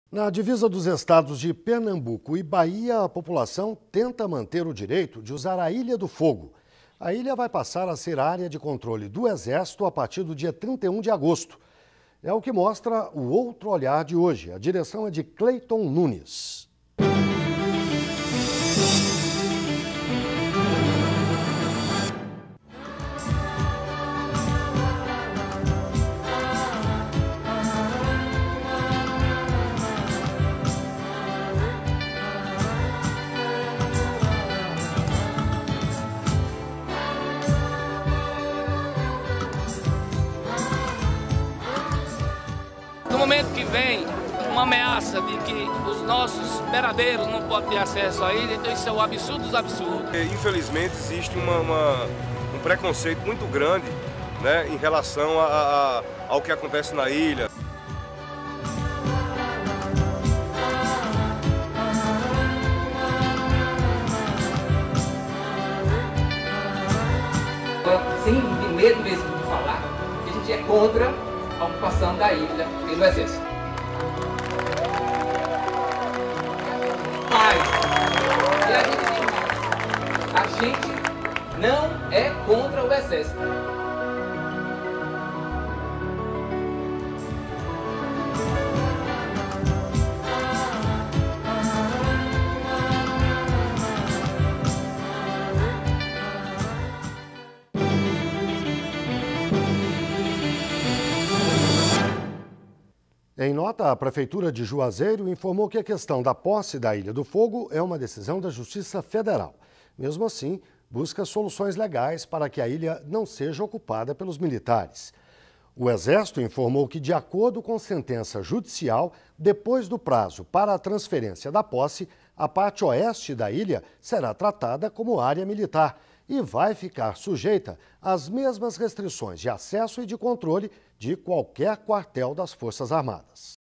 Na divisa dos estados de Pernambuco e Bahia, a população tenta manter o direito de usar a Ilha do Fogo. A ilha vai passar a ser área de controle do Exército a partir do dia 31 de agosto. É o que mostra o Outro Olhar de hoje. A direção é de Cleiton Nunes. No momento que vem uma ameaça de que os nossos beradeiros não podem ter acesso à ilha, então isso é o absurdo dos absurdos. Infelizmente existe um preconceito muito grande, né, em relação ao que acontece na ilha. Sem medo mesmo de falar, que a gente é contra a ocupação da ilha pelo Exército. Mas, e a gente diz mais, a gente não é contra o Exército. Em nota, a Prefeitura de Juazeiro informou que a questão da posse da Ilha do Fogo é uma decisão da Justiça Federal. Mesmo assim, busca soluções legais para que a ilha não seja ocupada pelos militares. O Exército informou que, de acordo com sentença judicial, depois do prazo para a transferência da posse, a parte oeste da ilha será tratada como área militar e vai ficar sujeita às mesmas restrições de acesso e de controle de qualquer quartel das Forças Armadas.